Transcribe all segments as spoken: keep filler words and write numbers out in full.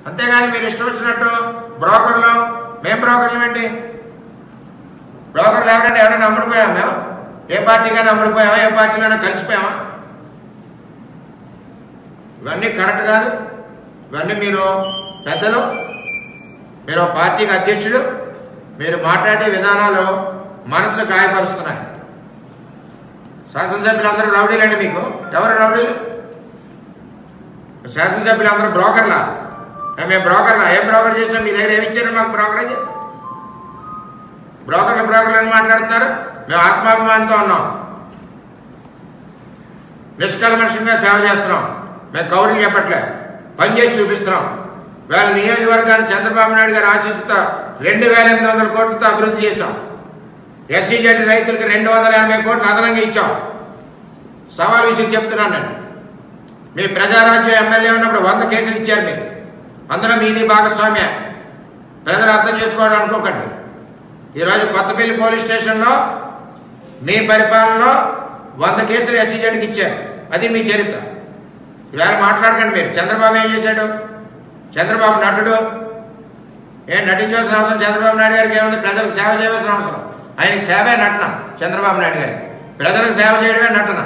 అంతేగాని మీరు ఇష్టం వచ్చినట్టు బ్రోకర్లు మేము బ్రోకర్లు ఏంటి? బ్రోకర్లు ఎవరైనా ఎవరైనా అమ్ముడిపోయాం మేము? ఏ పార్టీకైనా అమ్ముడిపోయామా? ఏ పార్టీలోనే కలిసిపోయామా? ఇవన్నీ కరెక్ట్ కాదు. ఇవన్నీ మీరు పెద్దలు, మీరు పార్టీకి అధ్యక్షుడు, మీరు మాట్లాడే విధానాలు మనసు గాయపరుస్తున్నాయి. శాసనసభ్యులందరూ రౌడీలండి. మీకు ఎవరు రౌడీలు? శాసనసభ్యులందరూ బ్రోకర్లా? మేము బ్రోకర్లా? ఏం బ్రోకర్ చేసాం? మీ దగ్గర ఏమి ఇచ్చారు మాకు బ్రోకరేజ్? బ్రోకర్లు బ్రోకర్లు అని మాట్లాడుతున్నారు. మేము ఆత్మాభిమానంతో ఉన్నాం, నిష్కల్మషంగా సేవ చేస్తున్నాం. మేము కౌరులు చెప్పట్లే, పనిచేసి చూపిస్తున్నాం. వేళ నియోజకవర్గాన్ని చంద్రబాబు నాయుడు గారు ఆశిస్తూ రెండు వేల ఎనిమిది వందల కోట్లతో అభివృద్ధి చేశాం. ఎస్సీ జెడ్ రైతులకి రెండు వందల ఎనభై కోట్లు అదనంగా ఇచ్చాం. సవాల్ విషయం చెప్తున్నాను నేను. మీ ప్రజారాజ్యం ఎమ్మెల్యే ఉన్నప్పుడు వంద కేసులు ఇచ్చారు మీరు. అందులో మీది భాగస్వామ్య. ప్రజలు అర్థం చేసుకోవడం అనుకోకండి. ఈరోజు కొత్తపల్లి పోలీస్ స్టేషన్లో మీ పరిపాలనలో వంద కేసులు ఎస్సీ జెడ్కి ఇచ్చారు. అది మీ చరిత్ర. ఇవాళ మాట్లాడకండి మీరు. చంద్రబాబు ఏం చేశాడు? చంద్రబాబు నటుడు. ఏం నటించవలసిన అవసరం చంద్రబాబు నాయుడు గారికి ఏముంది? ప్రజలకు సేవ చేయవలసిన అవసరం. ఆయనకి సేవే నటన. చంద్రబాబు నాయుడు గారికి ప్రజలకు సేవ చేయడమే నటన.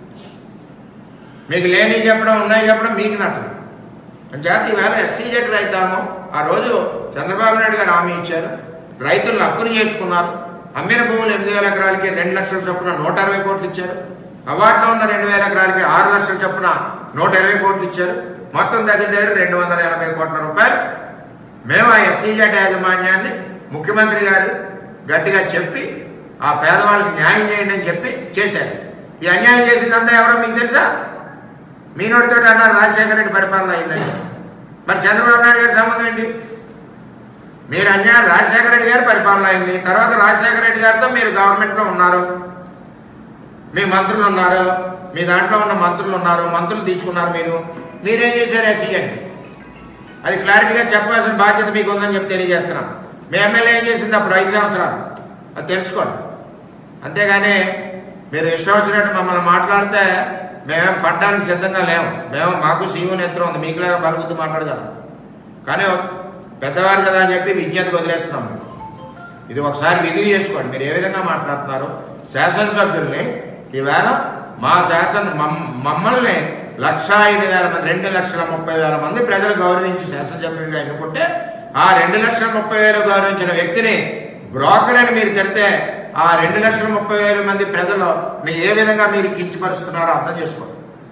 మీకు లేని చెప్పడం, ఉన్నాయి చెప్పడం మీకు నటన. జాతి ఈవేళ ఎస్సీ జెడ్ రైతాము ఆ రోజు చంద్రబాబు నాయుడు గారు హామీ ఇచ్చారు. రైతులను హక్కును చేసుకున్నారు. అమ్మిన భూములు ఎనిమిది వేల ఎకరాలకి రెండు లక్షల చొప్పున నూట అరవై కోట్లు ఇచ్చారు. అవార్డులో ఉన్న రెండు వేల ఎకరాలకి ఆరు లక్షల చొప్పున నూట ఇరవై కోట్లు ఇచ్చారు. మొత్తం దగ్గర దగ్గర రెండు వందల ఎనభై కోట్ల రూపాయలు మేము ఆ ఎస్సీ జెడ్ యాజమాన్యాన్ని ముఖ్యమంత్రి గారు గట్టిగా చెప్పి ఆ పేదవాళ్ళకి న్యాయం చేయండి అని చెప్పి చేశారు. ఈ అన్యాయం చేసిందంతా ఎవరో మీకు తెలుసా? మీ నోటితో అన్నారు రాజశేఖర రెడ్డి పరిపాలన అయిందండి. మరి చంద్రబాబు నాయుడు గారి సంబంధం ఏంటి? మీరు అన్యాయం రాజశేఖర రెడ్డి గారి పరిపాలన అయింది. తర్వాత రాజశేఖర రెడ్డి గారితో మీరు గవర్నమెంట్లో ఉన్నారు, మీ మంత్రులు ఉన్నారు, మీ దాంట్లో ఉన్న మంత్రులు ఉన్నారు, మంత్రులు తీసుకున్నారు. మీరు మీరేం చేశారు? ఎస్సీ జెడ్ అది క్లారిటీగా చెప్పాల్సిన బాధ్యత మీకు ఉందని చెప్పి తెలియజేస్తున్నాం. మీ ఎమ్మెల్యే ఏం చేసింది అప్పుడు ఐదు సంవత్సరాలు? అది తెలుసుకోండి. అంతేగాని మీరు ఇష్టం వచ్చినట్టు మమ్మల్ని మాట్లాడితే మేమేం పడ్డానికి సిద్ధంగా లేము. మేము మాకు సీఎం నేత్రం ఉంది, మీకులాగా బలబుద్ధి మాట్లాడగలం. కానీ పెద్దవారు కదా అని చెప్పి విజ్ఞతకు వదిలేస్తున్నాం. ఇది ఒకసారి రివ్యూ చేసుకోండి. మీరు ఏ విధంగా మాట్లాడుతున్నారు? శాసనసభ్యుల్ని ఈవేళ మా శాసన మమ్మల్ని లక్ష ఐదు వేల మంది రెండు లక్షల ముప్పై వేల మంది ప్రజలు గౌరవించి శాసనసభ్యుడిగా ఎన్నుకుంటే ఆ రెండు లక్షల ముప్పై వేలు గౌరవించిన వ్యక్తిని బ్రోకర్ అని మీరు తిడితే ఆ రెండు లక్షల ముప్పై వేల మంది ప్రజలు మీ ఏ విధంగా మీరు కించపరుస్తున్నారో అర్థం చేసుకోండి.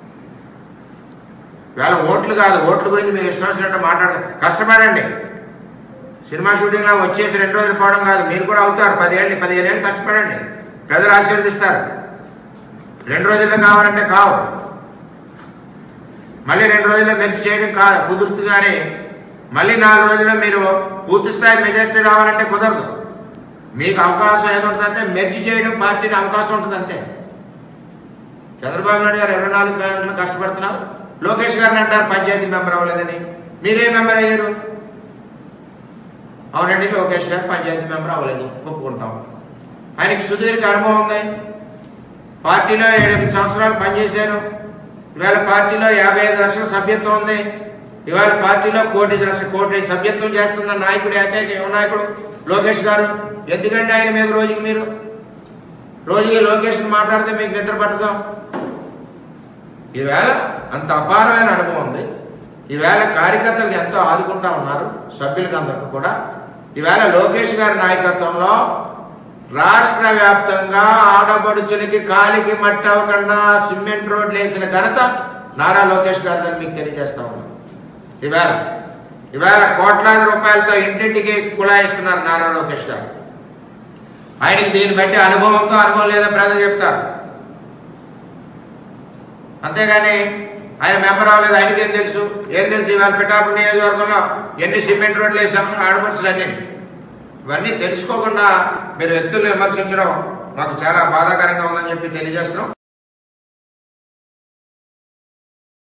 ఇవాళ ఓట్లు కాదు, ఓట్ల గురించి మీరు ఇష్టం వచ్చినట్టు మాట్లాడ కష్టపడండి. సినిమా షూటింగ్లో వచ్చేసి రెండు రోజులు పోవడం కాదు, మీరు కూడా అవుతారు. పదిహేళ్ళు పదిహేను ఏళ్ళు కష్టపడండి, ప్రజలు ఆశీర్వదిస్తారు. రెండు రోజుల్లో కావాలంటే కావు, మళ్ళీ రెండు రోజుల్లో మెర్చి చేయడం కాదు కుదురుతు. కానీ మళ్ళీ నాలుగు రోజుల్లో మీరు పూర్తి స్థాయి మెజార్టీ రావాలంటే కుదరదు. మీకు అవకాశం ఏముంటుందంటే మెర్చి చేయడం పార్టీకి అవకాశం ఉంటుంది అంతే. చంద్రబాబు నాయుడు గారు ఇరవై నాలుగు గంటలు కష్టపడుతున్నారు. లోకేష్ గారిని అంటారు పంచాయతీ మెంబర్ అవ్వలేదని. మీరే మెంబర్ అయ్యారు? అవునండి, లోకేష్ గారు పంచాయతీ మెంబర్ అవ్వలేదు, ఒప్పుకుంటాం. ఆయనకి సుదీర్ఘ అనుభవం ఉంది. పార్టీలో ఏడెనిమిది సంవత్సరాలు పనిచేశారు. ఇవాళ పార్టీలో యాభై ఐదు లక్షల సభ్యత్వం ఉంది. ఇవాళ పార్టీలో కోటి లక్షల కోటి సభ్యత్వం చేస్తున్న నాయకుడు ఏకైక యువ నాయకుడు లోకేష్ గారు. ఎందుకంటే ఆయన మీద రోజుకి మీరు రోజుకి లోకేష్ మాట్లాడితే మీకు నిద్ర పట్టదాం. ఈవేళ అంత అపారమైన అనుభవం ఉంది. ఈవేళ కార్యకర్తలకు ఎంతో ఆదుకుంటా ఉన్నారు, సభ్యులకు అందరికీ కూడా. ఈవేళ లోకేష్ గారి నాయకత్వంలో రాష్ట్ర వ్యాప్తంగా ఆడబడుచులకి కాలికి మట్టి అవ్వకుండా సిమెంట్ రోడ్లు వేసిన ఘనత నారా లోకేష్ గారిదని మీకు తెలియజేస్తా ఉన్నాం. ఈవేళ ఈవేళ కోట్లాది రూపాయలతో ఇంటింటికి కుళాయిస్తున్నారు నారా లోకేష్ గారు. ఆయనకి దీన్ని బట్టి అనుభవంతో అనుభవం లేదా ప్రజలు చెప్తారు. అంతేగాని ఆయన మెంబర్ అవ్వలేదు, ఆయనకేం తెలుసు? ఏం తెలుసు? ఇవాళ పిఠాపురం నియోజకవర్గంలో ఎన్ని సిమెంట్ రోడ్లు వేసామో ఆడపడుచులు అన్నీ. ఇవన్నీ తెలుసుకోకుండా మీరు వ్యక్తులను విమర్శించడం మాకు చాలా బాధాకరంగా ఉందని చెప్పి తెలియజేస్తున్నాం.